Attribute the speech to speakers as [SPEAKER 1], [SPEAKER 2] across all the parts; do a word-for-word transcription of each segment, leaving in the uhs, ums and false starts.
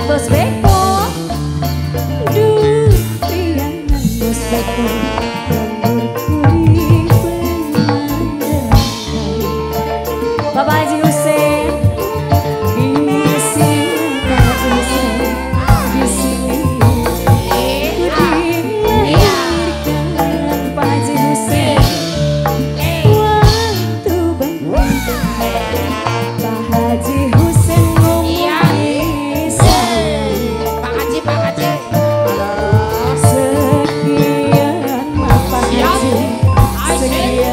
[SPEAKER 1] Bos Beko. Duh, priangan Bos Beko. Bapak Haji Hussein di sini, Bapak Haji Hussein di sini. Dilahirkan Pak Haji Hussein waktu bangun. Pak Haji Hussein ngomong
[SPEAKER 2] Pak Haji, Pak Haji.
[SPEAKER 1] sekian maaf Pak Haji, sekian.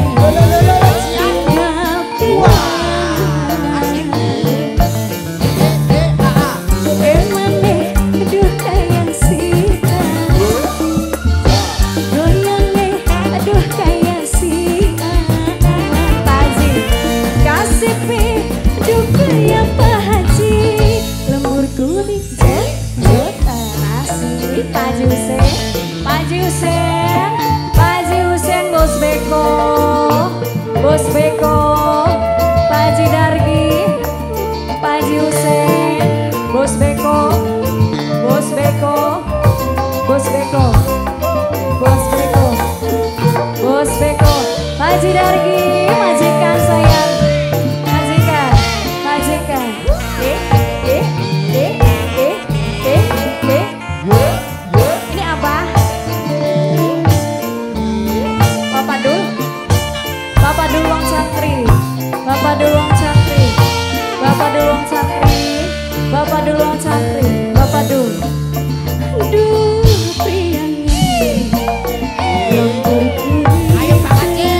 [SPEAKER 1] Pak Haji Hussein, Pak Haji Hussein, Pak Haji Hussein, Bos Beko, Bos Beko, Pak Haji Dargi, Pak Haji Hussein, Bos Beko, Bos Beko, Bos Beko, Bos Beko, Bos Beko, Pak Haji Dargi, majikan sayang, majikan, majikan, eh, eh, eh, eh, eh, eh. Ini apa? Bapak Dul, Bapak Dul Wong Santri, Bapak Dul Wong Santri, Bapak Dul Wong Santri, Bapak Dul Wong Santri, Bapak Dul. Duh, priangan lembur kuning.
[SPEAKER 2] Ayo Pak Haji.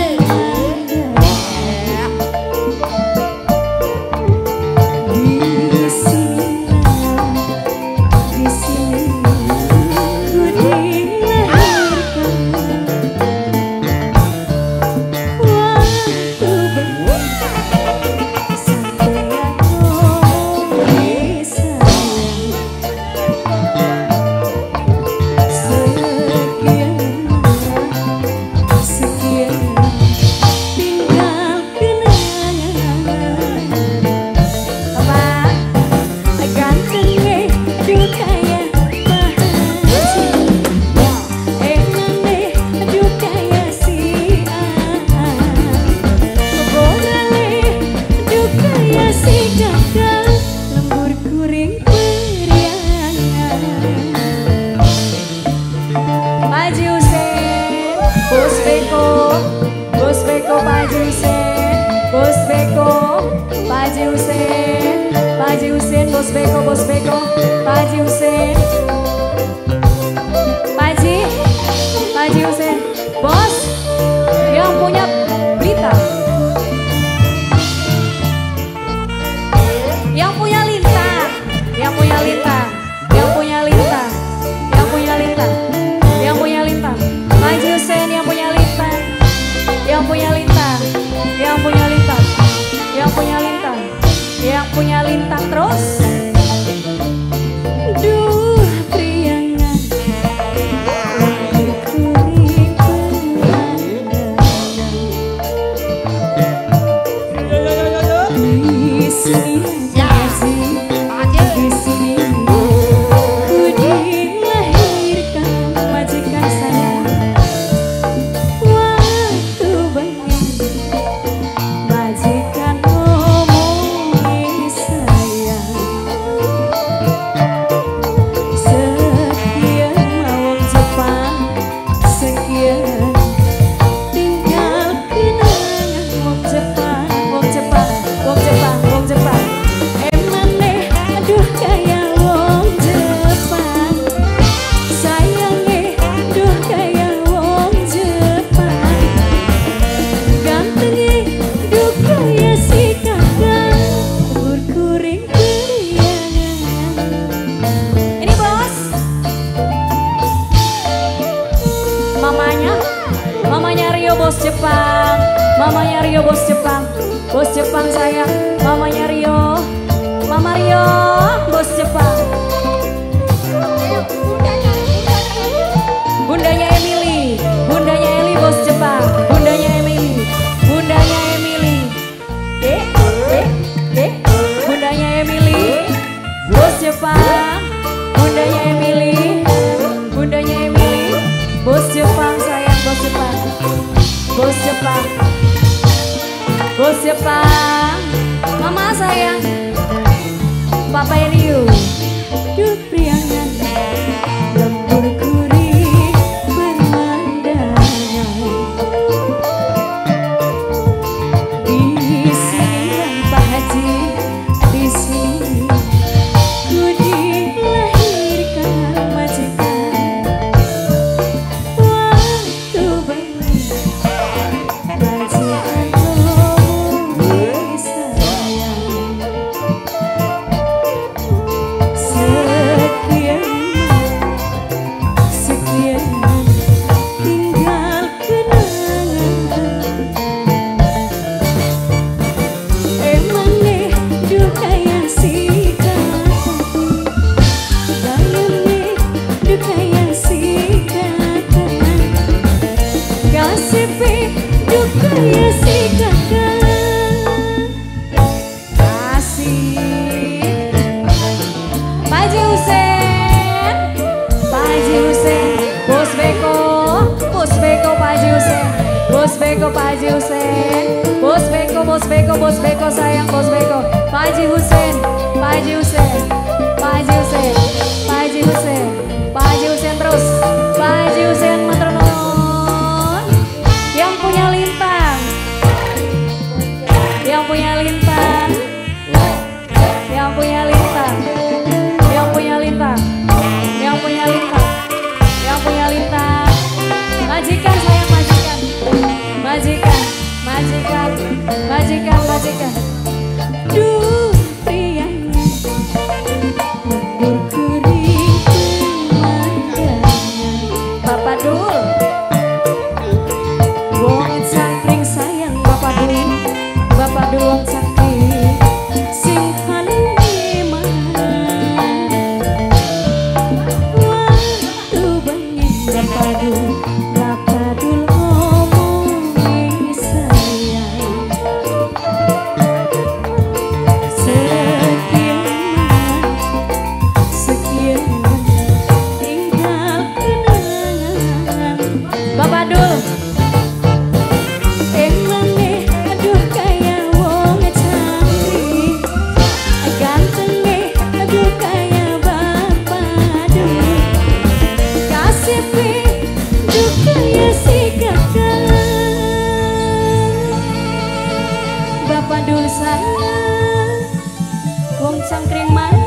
[SPEAKER 1] Di sini, di sini. Bos Beko, Bos Beko, Pak Haji Hussein, Bos Beko, Pak Haji Hussein, Pak Haji Hussein, Bos Beko, Bos Beko, Pak Haji Hussein, Pak Haji, Pak Haji Hussein, Bos, yang punya berita, yang punya lintang, yang punya lintang, yang punya lintang, yang punya lintang, yang punya lintang. Pak Haji Hussein yang punya lintang, yang punya lintang, yang punya lintang, yang punya lintang, yang punya lintang terus. Duh, priangan lembur kuning di sini. Di sini ku dilahirkan majikan saya. Waktu bangun majikan ngomongi saya. Sekian mawon Jepang, sekian tinggal kenangan wong Jepang, wong Jepang, wong Jepang, wong Jepang. Emane aduh kaya wong Jepang. Sayange aduh kaya wong Jepang. Gantenge aduh kaya si kakak. Lembur kuring priangan. Ini bos, mamanya, mamanya Rio bos Jepang, mamanya Rio bos Jepang, bos Jepang sayang, mamanya Rio, Mama Rio bos Jepang. Bundanya Emily, bundanya Eli bos Jepang, bundanya Emily, bundanya Emily, eh, eh, eh, bundanya Emily, bos Jepang, Jepang, Bos Jepang, Mama sayang, Papa Iriu, Duh priangan, lembur gurih pemandangan. Di sini Pak Haji, di sini ku dilahirkan majikan. Waktu bayi majikan temui sayang. Sekian sekian tinggal kenangan. Emang nih duka yang sikat hati, duka yang sikat kasih duka yang sikat kasih. Pak Haji Husen, Pak Haji Husen, Bos Beko, Bos Beko Pak Haji Husen, Bos Beko Pak Haji Husen, Bos Beko, Bos Beko, Bos Beko sayang Bos Beko, Pak Haji Husen, Pak Haji Husen, Pak Haji Husen, Pak Haji Husen, Pak Haji Husen terus, Pak Haji Husen matur nuwun. Yang punya lintang, yang punya lintang, yang punya lintang, yang punya lintang, yang punya lintang, yang punya lintang. Majikan sayang majikan, majikan, majikan, majikan, majikan. Duh prianya, lembur gurih pemandangan. Bapak Dul, wong cangkring sayang Bapak Dul, Bapak Dul wong cangkring sing paling mana. Waktu bengi Bapak Dul, Bapak Dul omongi sayang. Sekian sekian tinggal kenangan. Bapak Dul emang nih aduh kayak wong cantik, ganteng nih aduh kayak Bapak Dul, kasih duh kayak si kakak. Bapak Dul sayang wong cangkring mana